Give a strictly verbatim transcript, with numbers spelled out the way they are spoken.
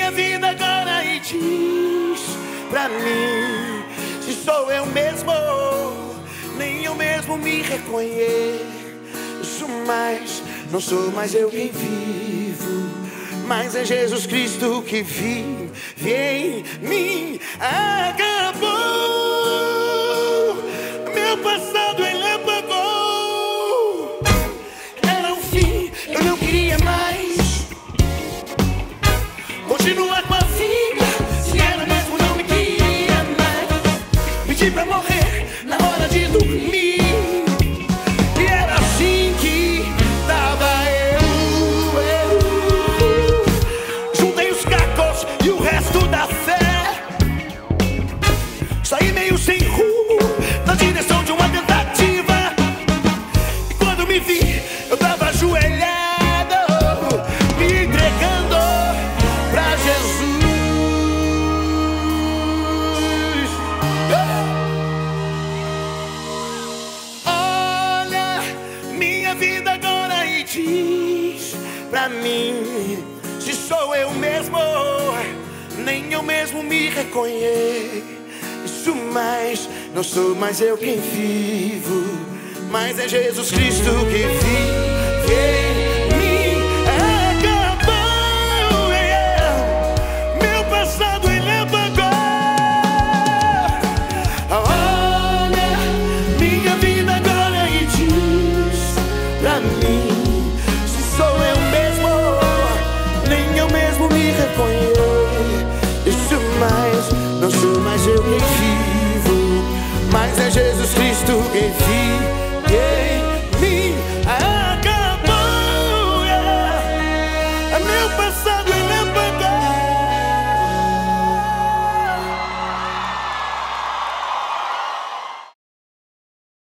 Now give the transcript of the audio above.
minha vida agora e diz pra mim se sou eu mesmo. Nem eu mesmo me reconheço mais. Não sou mais eu quem vivo, mas é Jesus Cristo que vive em mim. Acabou, meu passado ele apagou. Era um fim, eu não queria mais continuar com a vida. Se ela mesmo não me queria mais, pedi pra morrer na hora de dormir. E era assim que tava eu, eu. Juntei os cacos e o resto da fé. Saí meio sem rumo na direção de uma tentativa. E quando me vi, eu tava ajoelhado, me entregando pra Jesus. Olha minha vida agora e diz pra mim se sou eu mesmo. Nem eu mesmo me reconheço mais. Não sou mais eu quem vivo, mas é Jesus Cristo que vive.